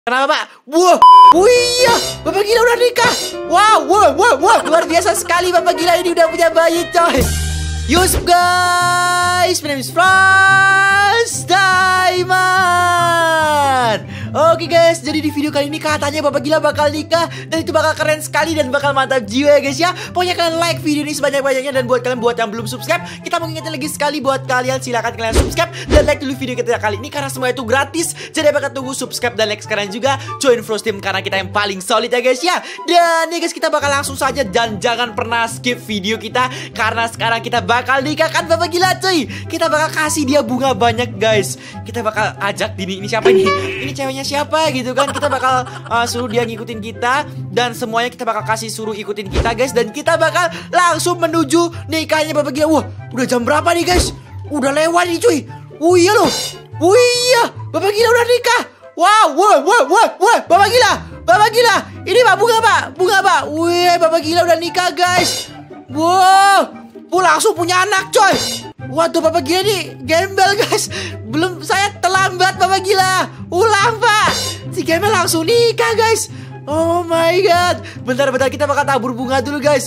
Kenapa Pak? Wah, iya, Bapak Gila udah nikah. Wow, luar biasa sekali Bapak Gila ini udah punya bayi coy. Yusup guys, my name is Franz Diamond. Oke guys, jadi di video kali ini katanya Bapak Gila bakal nikah. Dan itu bakal keren sekali dan bakal mantap jiwa ya guys ya. Pokoknya kalian like video ini sebanyak-banyaknya. Dan buat kalian yang belum subscribe, kita mau ingetin lagi sekali buat kalian, silahkan kalian subscribe dan like dulu video kita kali ini, karena semua itu gratis. Jadi bakal tunggu subscribe dan like sekarang juga. Join Frost Team karena kita yang paling solid ya guys ya. Dan nih guys, kita bakal langsung saja dan jangan pernah skip video kita, karena sekarang kita bakal nikah kan Bapak Gila cuy. Kita bakal kasih dia bunga banyak guys. Kita bakal ajak ini siapa ini? Ini ceweknya siapa gitu kan. Kita bakal suruh dia ngikutin kita. Dan semuanya kita bakal kasih suruh ikutin kita guys. Dan kita bakal langsung menuju nikahnya Bapak Gila. Wah, udah jam berapa nih guys? Udah lewat nih cuy. Oh iya loh. Oh iya, Bapak Gila udah nikah. Wow, Bapak Gila. Bapak Gila, ini Pak, bunga Pak. Wih, Bapak Gila udah nikah guys. Wow, langsung punya anak coy. Waduh, Bapak Gila nih gembel guys. Belum, saya terlambat Bapak Gila. Ulang Pak. Si gembel langsung nikah guys. Oh my god. Bentar kita bakal tabur bunga dulu guys.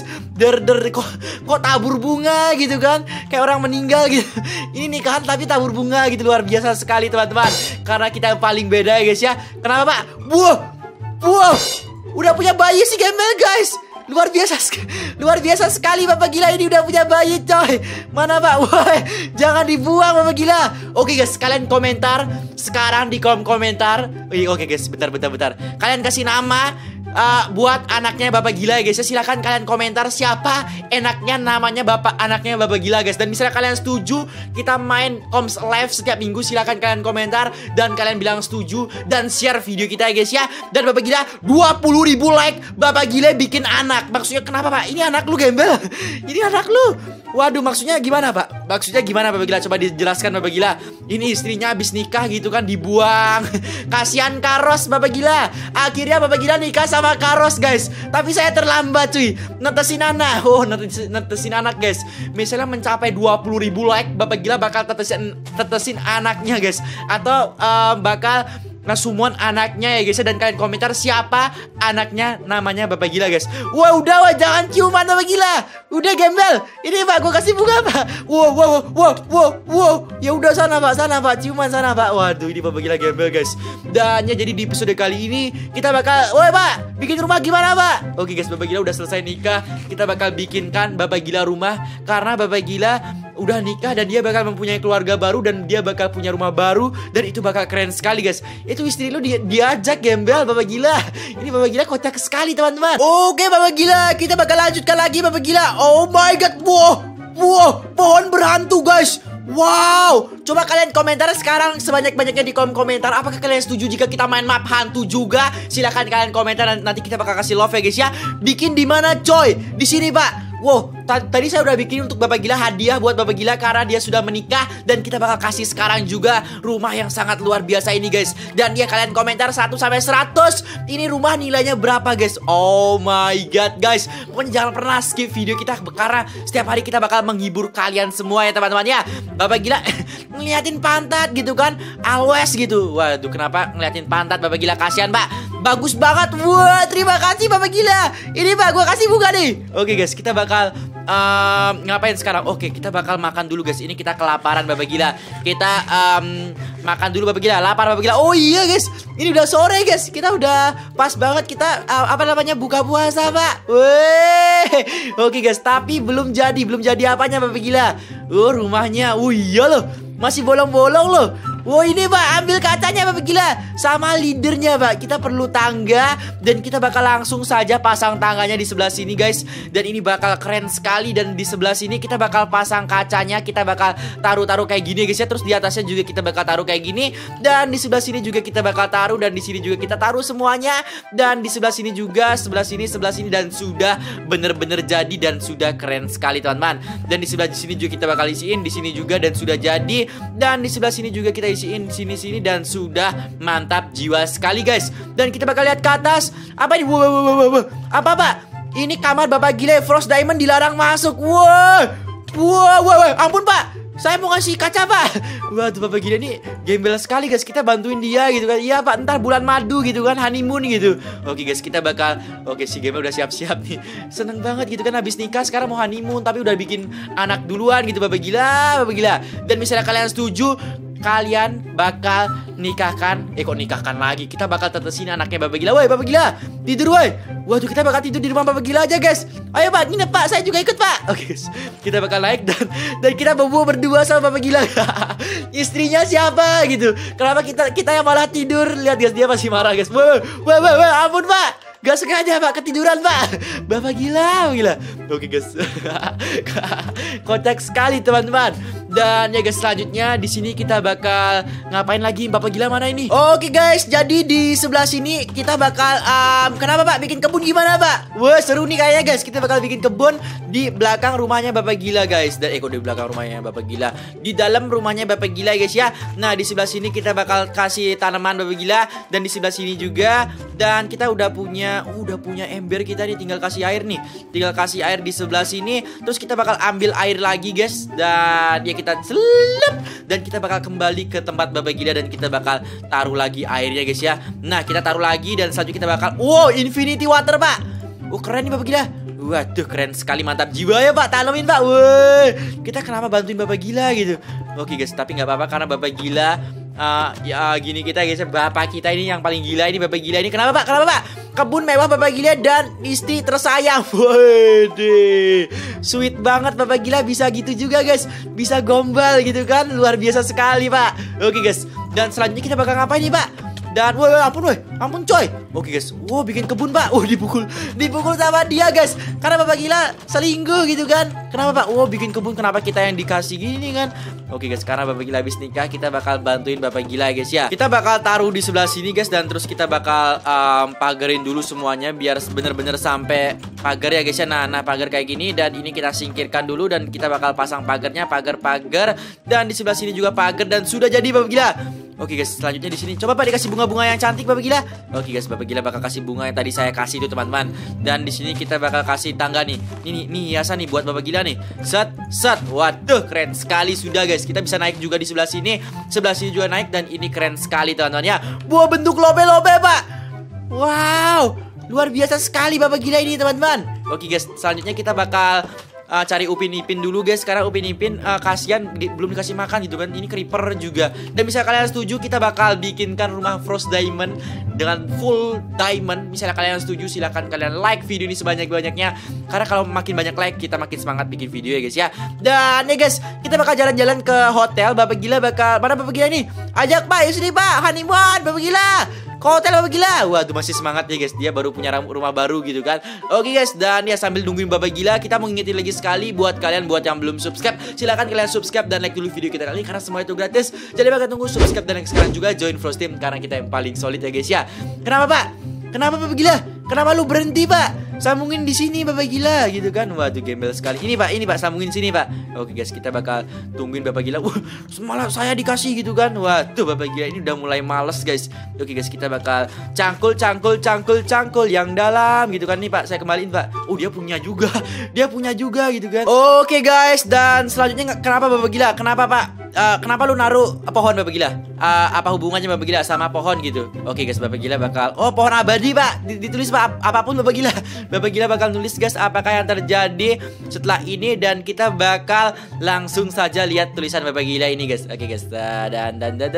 Kok tabur bunga gitu kan, kayak orang meninggal gitu. Ini nikahan tapi tabur bunga gitu. Luar biasa sekali teman-teman, karena kita yang paling beda ya guys ya. Kenapa Pak? Wow, udah punya bayi si gembel guys. Luar biasa sekali Bapak Gila ini udah punya bayi coy. Mana Pak? Woi, jangan dibuang Bapak Gila. Oke guys, kalian komentar sekarang di kolom komentar. Oke guys, bentar. Kalian kasih nama buat anaknya Bapak Gila ya guys ya. Silahkan kalian komentar siapa enaknya namanya anaknya Bapak Gila guys. Dan misalnya kalian setuju kita main Koms Live setiap minggu, silahkan kalian komentar dan kalian bilang setuju dan share video kita ya guys ya. Dan Bapak Gila 20.000 like, Bapak Gila bikin anak. Maksudnya kenapa Pak? Ini anak lu gembel. Ini anak lu. Waduh, maksudnya gimana Pak? Maksudnya gimana Bapak Gila? Coba dijelaskan Bapak Gila. Ini istrinya habis nikah gitu kan, dibuang. Kasihan Karos Bapak Gila. Akhirnya Bapak Gila nikah sama Karos guys. Tapi saya terlambat cuy, netesin anak. Netesin anak guys. Misalnya mencapai 20.000 like, Bapak Gila bakal tetesin anaknya guys. Atau bakal ngasumon anaknya ya guys. Dan kalian komentar siapa anaknya namanya Bapak Gila guys. Wah udah jangan ciuman Bapak Gila. Udah gembel. Ini Pak, gue kasih bunga Pak. Wow. Ya udah sana Pak, ciuman sana Pak. Waduh, ini Bapak Gila gembel guys. Dan ya, jadi di episode kali ini kita bakal, woi Pak, bikin rumah gimana Pak? Oke guys, Bapak Gila udah selesai nikah. Kita bakal bikinkan Bapak Gila rumah, karena Bapak Gila udah nikah dan dia bakal mempunyai keluarga baru dan dia bakal punya rumah baru. Dan itu bakal keren sekali guys. Itu istri lu diajak gembel Bapak Gila. Ini Bapak Gila kocak sekali teman-teman. Oke Bapak Gila, kita bakal lanjutkan lagi Bapak Gila. Oh my god, wow, pohon berhantu guys. Wow, coba kalian komentar sekarang sebanyak-banyaknya di kolom komentar. Apakah kalian setuju jika kita main map hantu juga? Silahkan kalian komentar dan nanti kita bakal kasih love ya guys ya. Bikin di mana coy? Di sini Pak. Wow, tadi saya udah bikin untuk Bapak Gila hadiah buat Bapak Gila karena dia sudah menikah. Dan kita bakal kasih sekarang juga rumah yang sangat luar biasa ini guys. Dan ya, kalian komentar 1 sampai 100. Ini rumah nilainya berapa guys? Oh my god guys. Pokoknya jangan pernah skip video kita, karena setiap hari kita bakal menghibur kalian semua ya teman-teman ya. Bapak Gila ngeliatin pantat gitu kan, always gitu. Waduh, kenapa ngeliatin pantat Bapak Gila? Kasihan Pak. Bagus banget. Wah, terima kasih Bapak Gila. Ini Pak, gue kasih bunga nih. Oke guys, kita bakal ngapain sekarang? Oke, kita bakal makan dulu guys. Ini kita kelaparan Bapak Gila. Kita makan dulu Bapak Gila. Lapar Bapak Gila. Oh iya guys, ini udah sore guys. Kita udah pas banget kita buka puasa Pak. Weh. Oke guys, tapi belum jadi apanya Bapak Gila. Oh, rumahnya. Oh iya loh, masih bolong-bolong loh. Wow, ini Pak, ambil kacanya Bapak Gila. Sama leadernya Pak. Kita perlu tangga. Dan kita bakal langsung saja pasang tangganya di sebelah sini guys. Dan ini bakal keren sekali. Dan di sebelah sini kita bakal pasang kacanya. Kita bakal taruh kayak gini guys ya. Terus di atasnya juga kita bakal taruh kayak gini. Dan di sebelah sini juga kita bakal taruh. Dan di sini juga kita taruh semuanya. Dan di sebelah sini juga, sebelah sini. Dan sudah bener-bener jadi. Dan sudah keren sekali teman-teman. Dan di sebelah sini juga kita bakal isiin. Di sini juga dan sudah jadi. Dan di sebelah sini juga kita isiin sini dan sudah mantap jiwa sekali guys. Dan kita bakal lihat ke atas. Apa ini? Wow. Apa Pak? Ini kamar Bapak Gila Frost Diamond dilarang masuk. Wow. Ampun Pak. saya mau ngasih kaca pak. Waduh Bapak Gila ini gembel sekali guys. Kita bantuin dia gitu kan. Iya pak, ntar bulan madu gitu kan, honeymoon gitu. Oke guys, kita bakal, oke si gembel udah siap-siap nih. Seneng banget gitu kan, habis nikah sekarang mau honeymoon, tapi udah bikin anak duluan gitu Bapak Gila, Bapak Gila. Dan misalnya kalian setuju, kalian bakal nikahkan, kok nikahkan lagi, kita bakal tetesin anaknya Bapak Gila. Woi Bapak Gila, tidur woi. Waduh, kita bakal tidur di rumah Bapak Gila aja guys. Ayo pak, nginep pak, saya juga ikut pak. Oke guys, kita bakal naik dan kita bobo berdua sama Bapak Gila. Istrinya siapa gitu. Kenapa kita yang malah tidur. Lihat guys, dia masih marah guys. Wah, ampun pak, gak sengaja pak, ketiduran pak. Bapak Gila. Oke guys. Kocak sekali teman-teman. Dan ya guys, selanjutnya di sini kita bakal ngapain lagi? Bapak Gila mana ini? Oke guys, jadi di sebelah sini kita bakal kenapa pak? Bikin kebun gimana pak? Wah seru nih kayaknya guys. Kita bakal bikin kebun di belakang rumahnya Bapak Gila guys. Dan kok di belakang rumahnya Bapak Gila, di dalam rumahnya Bapak Gila guys ya. Nah di sebelah sini kita bakal kasih tanaman Bapak Gila, dan di sebelah sini juga. Dan kita udah punya ember kita nih, tinggal kasih air nih. Tinggal kasih air di sebelah sini. Terus kita bakal ambil air lagi guys. Dan ya kita selep, dan kita bakal kembali ke tempat Bapak Gila, dan kita bakal taruh lagi airnya guys ya. Nah kita taruh lagi, dan selanjutnya kita bakal, wow infinity water pak. Keren nih Bapak Gila. Waduh keren sekali, mantap jiwa ya pak, tanamin pak. Woi, kita kenapa bantuin Bapak Gila gitu. Oke guys, tapi nggak apa-apa karena Bapak Gila ya gini kita guys, bapak kita ini yang paling gila ini, Bapak Gila ini. Kenapa pak? Kebun mewah Bapak Gila dan istri tersayang. Wede, sweet banget Bapak Gila, bisa gitu juga guys, bisa gombal gitu kan, luar biasa sekali pak. Oke guys, dan selanjutnya kita bakal ngapain nih pak? Dan ampun coy. Oke guys, bikin kebun pak. Dipukul sama dia guys, karena Bapak Gila selingkuh gitu kan. Kenapa pak? Bikin kebun, kenapa kita yang dikasih gini kan? Oke guys, karena Bapak Gila habis nikah, kita bakal bantuin Bapak Gila guys ya. Kita bakal taruh di sebelah sini guys, dan terus kita bakal pagarin dulu semuanya biar bener-bener sampai pagar ya guys ya. Nah pagar kayak gini, dan ini kita singkirkan dulu, dan kita bakal pasang pagarnya, pagar, dan di sebelah sini juga pagar, dan sudah jadi Bapak Gila. Oke guys, selanjutnya di sini coba pak dikasih bunga-bunga yang cantik Bapak Gila. Oke guys, Bapak Gila bakal kasih bunga yang tadi saya kasih itu teman-teman. Dan di sini kita bakal kasih tangga nih. Ini hiasan nih buat Bapak Gila nih. Set. Waduh, keren sekali sudah guys. Kita bisa naik juga di sebelah sini. Sebelah sini juga naik, dan ini keren sekali teman-teman ya. Buah bentuk lobe-lobe pak. Wow, luar biasa sekali Bapak Gila ini teman-teman. Oke guys, selanjutnya kita bakal cari Upin Ipin dulu guys. Karena Upin Ipin kasihan belum dikasih makan gitu kan. Ini creeper juga. Dan misalnya kalian setuju, kita bakal bikinkan rumah Frost Diamond dengan full diamond. Misalnya kalian setuju, silahkan kalian like video ini sebanyak-banyaknya. Karena kalau makin banyak like, kita makin semangat bikin video ya guys ya. Dan ya guys, kita bakal jalan-jalan ke hotel. Bapak Gila bakal, mana Bapak Gila nih? Ajak pak, yuk sini pak, honeymoon Bapak Gila. Ke hotel Bapak Gila. Waduh masih semangat ya guys, dia baru punya rumah baru gitu kan. Oke guys, dan ya sambil nungguin Bapak Gila, kita mau ngingetin lagi sekali buat kalian, buat yang belum subscribe, silahkan kalian subscribe dan like dulu video kita kali ini, karena semua itu gratis. Jadi bakal tunggu subscribe dan like sekarang juga, join Frost Team karena kita yang paling solid ya guys ya. Kenapa pak? Kenapa Bapak Gila? Kenapa lu berhenti pak? Sambungin di sini Bapak Gila gitu kan. Waduh gembel sekali. Ini pak sambungin sini pak. Oke guys, kita bakal tungguin Bapak Gila. Malah saya dikasih gitu kan. Waduh Bapak Gila ini udah mulai males guys. Oke guys, kita bakal cangkul yang dalam gitu kan. Nih pak, saya kembaliin pak. Dia punya juga. Dia punya juga gitu kan. Oke guys, dan selanjutnya kenapa Bapak Gila? Kenapa pak? Kenapa lu naruh pohon Bapak Gila? Apa hubungannya Bapak Gila sama pohon gitu? Oke guys, Bapak Gila bakal, pohon abadi pak. Ditulis pak, apapun Bapak Gila. Bapak Gila bakal nulis guys apakah yang terjadi setelah ini, dan kita bakal langsung saja lihat tulisan Bapak Gila ini guys. Oke guys, dan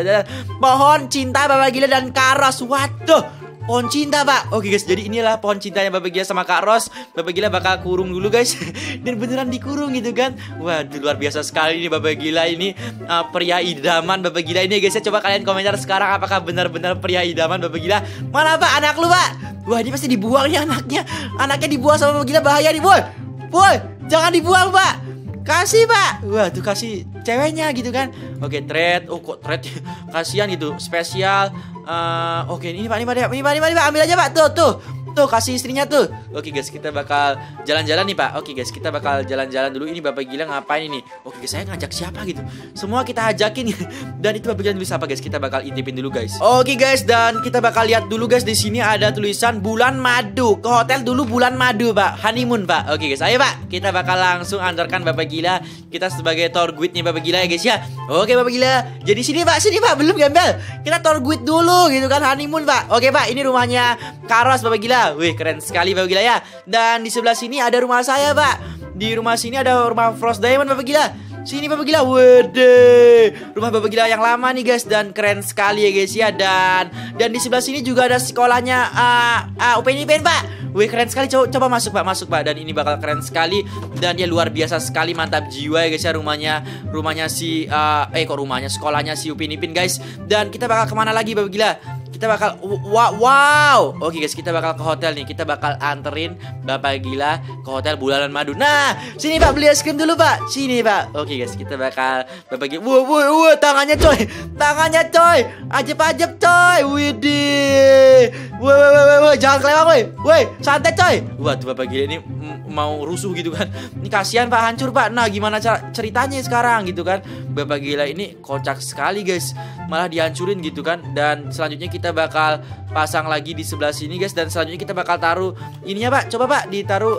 pohon cinta Bapak Gila dan Kak Ros. Waduh, pohon cinta pak. Oke guys, jadi inilah pohon cintanya Bapak Gila sama Kak Ros. Bapak Gila bakal kurung dulu guys. Dan beneran dikurung gitu kan. Waduh luar biasa sekali ini Bapak Gila ini, pria idaman Bapak Gila ini guys ya. Coba kalian komentar sekarang, apakah benar-benar pria idaman Bapak Gila. Mana pak anak lu pak? Wah ini pasti dibuang nih anaknya. Anaknya dibuang sama Bapak Gila, bahaya nih boy. Jangan dibuang pak. Kasih pak. Wah tuh kasih ceweknya gitu kan. Oke trade. Kok trade. Kasihan gitu. Spesial. Oke ini pak, ambil aja pak. Tuh. Tuh kasih istrinya tuh. Oke guys, kita bakal jalan-jalan nih Pak. Oke guys, kita bakal jalan-jalan dulu. Ini Bapak Gila ngapain ini? Oke guys, saya ngajak siapa gitu. Semua kita ajakin. Dan itu Bapak Gila tulis apa guys? Kita bakal intipin dulu guys. Oke guys, dan kita bakal lihat dulu guys. Di sini ada tulisan bulan madu. Ke hotel dulu bulan madu Pak. Honeymoon Pak. Oke guys, ayo Pak. Kita bakal langsung antarkan Bapak Gila. Kita sebagai tour guide nih Bapak Gila ya guys ya. Oke Bapak Gila. Jadi sini Pak, belum gembel. Kita tour guide dulu gitu kan, honeymoon Pak. Oke Pak, ini rumahnya Karos Bapak Gila. Wih, keren sekali Bapak Gila ya. Dan di sebelah sini ada rumah saya Pak. Di rumah sini ada rumah Frost Diamond Bapak Gila. Sini Bapak Gila, wede, rumah Bapak Gila yang lama nih guys, dan keren sekali ya guys ya. Dan di sebelah sini juga ada sekolahnya Upin Ipin Pak. Wih, keren sekali, coba masuk Pak. Dan ini bakal keren sekali. Dan dia luar biasa sekali, mantap jiwa ya guys ya. Rumahnya si sekolahnya si Upin Ipin guys. Dan kita bakal kemana lagi Bapak Gila? Kita bakal wow. Oke guys, kita bakal ke hotel nih. Kita bakal anterin Bapak Gila ke hotel Bulanan Madu. Nah, sini Pak, beli es krim dulu Pak. Sini Pak. Oke guys, kita bakal Bapak Gila. Wah, tangannya coy. Ajep coy. Widih. Wah, jangan kelewat woi. Woi, santai coy. Waduh, Bapak Gila ini mau rusuh gitu kan. Ini kasihan Pak, hancur Pak. Nah, gimana ceritanya sekarang gitu kan? Bapak Gila ini kocak sekali guys. Malah dihancurin gitu kan. Dan selanjutnya kita bakal pasang lagi di sebelah sini guys. Dan selanjutnya kita bakal taruh ininya Pak. Coba Pak ditaruh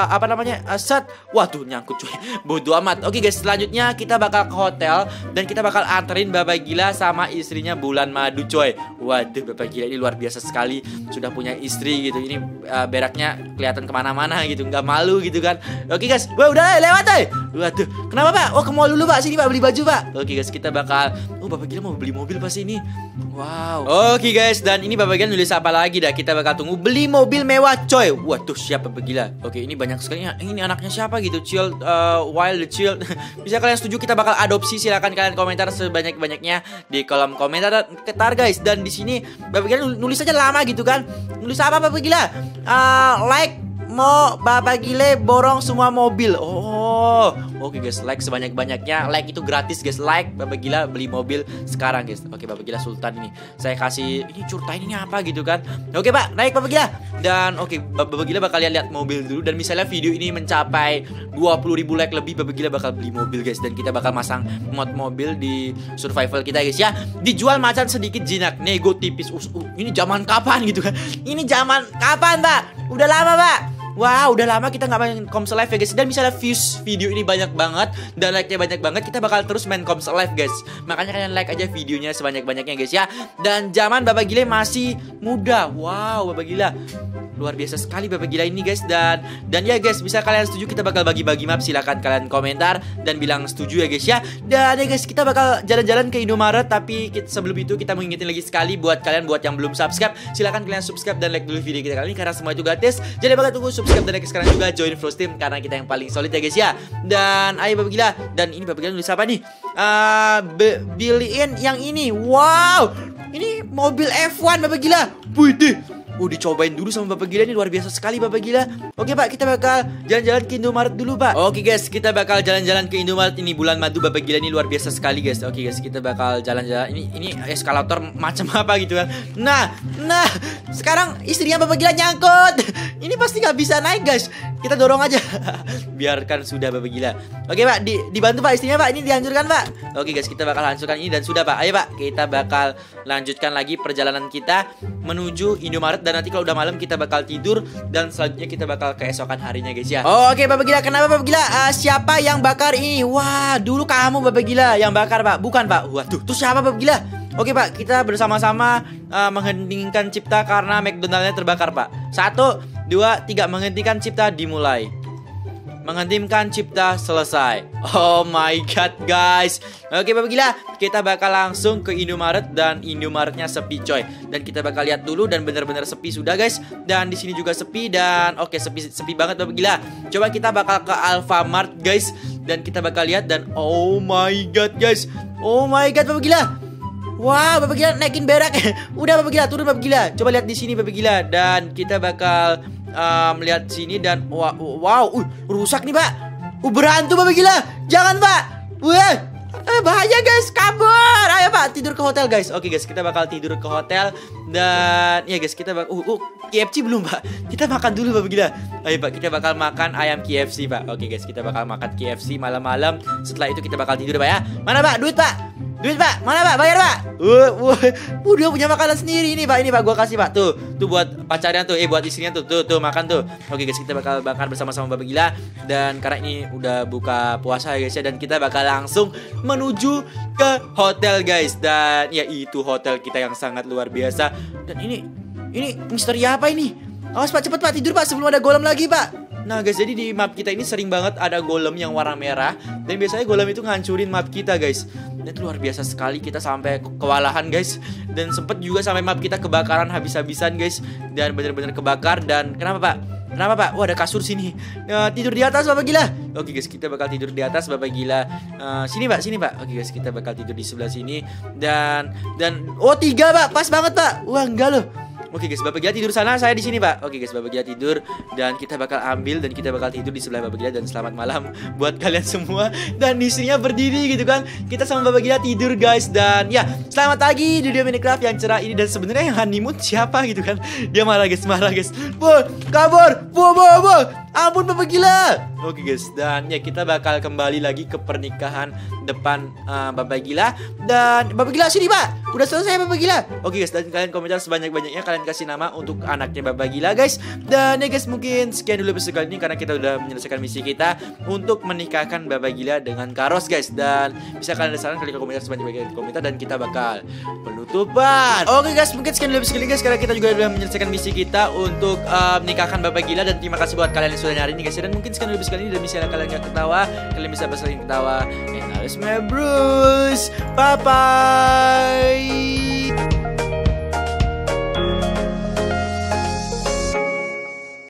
set. Waduh, nyangkut cuy. Bodoh amat. Oke guys, selanjutnya kita bakal ke hotel. Dan kita bakal anterin Bapak Gila sama istrinya Bulan Madu coy. Waduh, Bapak Gila ini luar biasa sekali. Sudah punya istri gitu. Ini beraknya kelihatan kemana-mana gitu. Nggak malu gitu kan. Oke guys, wah udah lewat coy. Waduh, kenapa Pak? Oh, ke mall dulu Pak. Sini Pak, beli baju Pak. Oke guys, kita bakal Bapak Gila mau beli mobil pas ini. Wow. Oke guys, dan ini Bapak Gila nulis apa lagi dah? Kita bakal tunggu beli mobil mewah coy. Waduh, siapa Bapak Gila? Oke, ini banyak sekali. Ini anaknya siapa gitu? Wild the Child. Bisa kalian setuju kita bakal adopsi? Silakan kalian komentar sebanyak-banyaknya di kolom komentar guys. Dan di sini Bapak Gila nulis aja lama gitu kan. Nulis apa Bapak Gila? Like mau Bapak Gila borong semua mobil. Oke guys, like sebanyak-banyaknya. Like itu gratis guys. Like Bapak Gila beli mobil sekarang guys. Oke, Bapak Gila Sultan ini. Saya kasih ini curtain ini apa gitu kan. Oke Pak, naik Bapak Gila. Dan oke, Bapak Gila bakal lihat mobil dulu. Dan misalnya video ini mencapai 20.000 like lebih, Bapak Gila bakal beli mobil guys. Dan kita bakal masang mod mobil di survival kita guys ya. Dijual macan sedikit jinak, nego tipis. Ini zaman kapan gitu kan. Ini zaman kapan Pak? Udah lama Pak. Wow, udah lama kita nggak main Coms Live ya guys. Dan misalnya views video ini banyak banget dan like-nya banyak banget, kita bakal terus main Coms Live guys. Makanya kalian like aja videonya sebanyak-banyaknya guys ya. Dan zaman Bapak Gila masih muda. Wow, Bapak Gila luar biasa sekali Bapak Gila ini guys. Dan ya guys, bisa kalian setuju kita bakal bagi-bagi map, silahkan kalian komentar dan bilang setuju ya guys ya. Dan ya guys, kita bakal jalan-jalan ke Indomaret. Tapi sebelum itu kita mau ingetin lagi sekali buat kalian, buat yang belum subscribe, silahkan kalian subscribe dan like dulu video kita kali ini karena semua itu gratis. Jadi bakal tunggu subscribe dan like sekarang juga, join Frost Team karena kita yang paling solid ya guys ya. Dan ayo Bapak Gila. Dan ini Bapak Gila nulis apa nih? Beliin yang ini. Wow, ini mobil F1 Bapak Gila. Wih, dicobain dulu sama Bapak Gila, ini luar biasa sekali Bapak Gila. Oke Pak, kita bakal jalan-jalan ke Indomaret dulu Pak. Oke guys, kita bakal jalan-jalan ke Indomaret. Ini Bulan Madu Bapak Gila ini luar biasa sekali guys. Oke guys, kita bakal jalan-jalan. Ini eskalator macam apa gitu kan. Nah, sekarang istrinya Bapak Gila nyangkut. Ini pasti nggak bisa naik guys. Kita dorong aja. Biarkan sudah Bapak Gila. Oke Pak, dibantu Pak istrinya Pak. Ini dihancurkan Pak. Oke guys, kita bakal hancurkan ini dan sudah Pak. Ayo Pak, kita bakal lanjutkan lagi perjalanan kita menuju Indomaret. Dan nanti kalau udah malam kita bakal tidur. Dan selanjutnya kita bakal keesokan harinya guys ya. Oke Bapak Gila, kenapa Bapak Gila? Siapa yang bakar ini? Wah, dulu kamu Bapak Gila yang bakar Pak. Bukan Pak. Waduh, terus siapa Bapak Gila? Oke Pak, kita bersama-sama menghentikan cipta karena McDonald-nya terbakar Pak. 1, 2, 3, menghentikan cipta dimulai. Menghentikan cipta selesai. Oh my god guys. Oke Bapak Gila, kita bakal langsung ke Indomaret dan Indomaretnya sepi coy. Dan kita bakal lihat dulu dan benar-benar sepi sudah guys. Dan di sini juga sepi dan oke, sepi banget Bapak Gila. Coba kita bakal ke Alfamart guys dan kita bakal lihat dan oh my god guys. Oh my god Bapak Gila. Wah, Bapak Gila naikin berak. Udah Bapak Gila, turun Bapak Gila. Coba lihat di sini Bapak Gila. Dan kita bakal melihat sini dan wow, rusak nih Pak. Berhantu Bapak Gila. Jangan Pak. Wah, Bahaya guys, kabur. Ayo Pak, tidur ke hotel guys. Oke guys, kita bakal tidur ke hotel. Dan ya guys, kita bakal KFC belum Pak. Kita makan dulu Pak gila. Ayo Pak, kita bakal makan ayam KFC Pak. Oke guys, kita bakal makan KFC malam-malam. Setelah itu kita bakal tidur Pak ya. Mana Pak? Duit Pak. Duit Pak, mana Pak? Bayar Pak. Dia punya makanan sendiri ini Pak. Ini Pak, gua kasih Pak. Tuh buat pacarnya tuh, buat istrinya tuh. Tuh makan tuh. Oke guys, kita bakal makan bersama-sama Bapak Gila. Dan karena ini udah buka puasa ya guys ya, dan kita bakal langsung menuju ke hotel guys. Dan ya itu hotel kita yang sangat luar biasa. Dan ini misteri apa ini? Awas Pak, cepet Pak, tidur Pak sebelum ada golem lagi Pak. Nah guys, jadi di map kita ini sering banget ada golem yang warna merah. Dan biasanya golem itu ngancurin map kita guys. Dan itu luar biasa sekali, kita sampai kewalahan guys. Dan sempet juga sampai map kita kebakaran habis-habisan guys. Dan bener-bener kebakar. Dan kenapa Pak? Kenapa Pak? Wah ada kasur sini. Tidur di atas Bapak Gila. Oke guys, kita bakal tidur di atas Bapak Gila. Sini Pak, sini Pak. Oke guys, kita bakal tidur di sebelah sini. Dan 3 Pak, pas banget Pak. Wah enggak loh. Oke guys, Bapak Gila tidur sana, saya di sini Pak. Oke guys, Bapak Gila tidur dan kita bakal ambil dan kita bakal tidur di sebelah Bapak Gila. Dan selamat malam buat kalian semua. Dan istrinya berdiri gitu kan. Kita sama Bapak Gila tidur guys. Dan ya, selamat pagi di dunia Minecraft yang cerah ini. Dan sebenarnya yang honeymoon siapa gitu kan. Dia marah guys. Kabur. Ampun Bapak Gila. Oke guys, dan ya kita bakal kembali lagi ke pernikahan depan Bapak Gila. Dan Bapak Gila sini Pak, udah selesai Bapak Gila. Oke guys, dan kalian komentar sebanyak-banyaknya, kalian kasih nama untuk anaknya Bapak Gila guys. Dan ya guys, mungkin sekian dulu episode kali ini, karena kita udah menyelesaikan misi kita untuk menikahkan Bapak Gila dengan Karos guys. Dan bisa kalian saran, kalian komentar sebanyak-banyaknya di komentar dan kita bakal penutupan. Oke guys, mungkin sekian dulu episode kali ini guys, karena kita juga udah menyelesaikan misi kita untuk menikahkan Bapak Gila. Dan terima kasih buat kalian yang sudah nyari ini guys. Dan mungkin sekian dulu episode kali ini, dan misalnya kalian gak ketawa, kalian bisa bahas lagi ketawa. And now it's my bros. Bye bye.